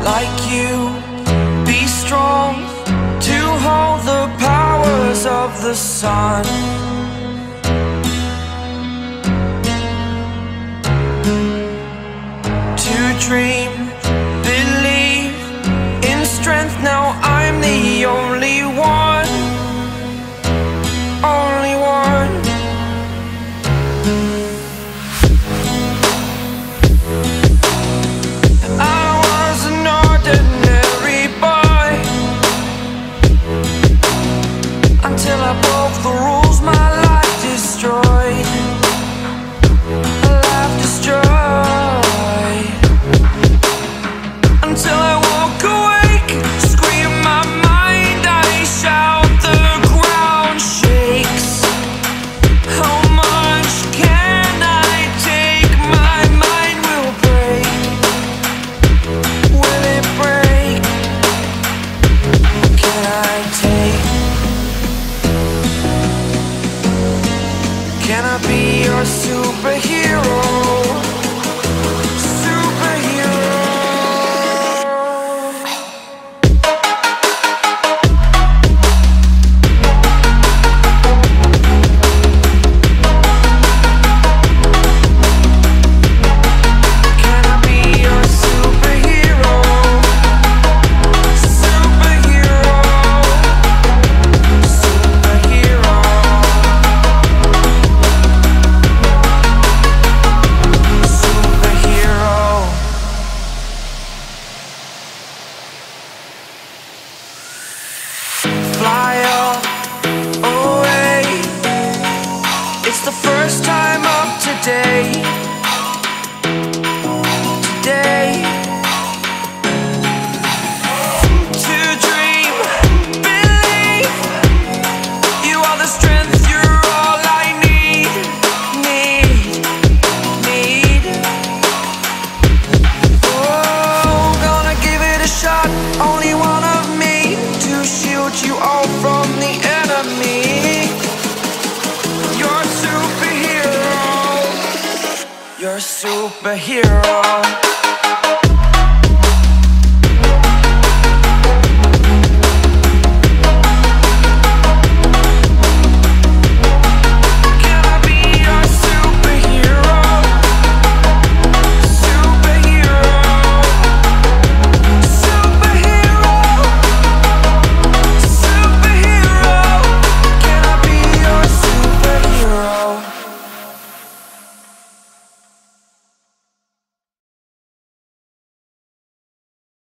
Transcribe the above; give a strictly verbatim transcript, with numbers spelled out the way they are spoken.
like you, be strong to hold the powers of the sun. To dream, believe in strength, now I'm the only one, only one. I was an ordinary boy until I broke the rules, my life destroyed, a life destroyed. Until I woke awake, scream my mind, I shout, the ground shakes. How much can I take? My mind will break. Will it break? Can I take? Can I be your superhero? Fly away. It's the first time of today. Today. To dream, believe. You are the strength, you're all I need. Need, need. Oh, gonna give it a shot. Only one of me to shield you all from the enemy. You're a superhero. You're a superhero.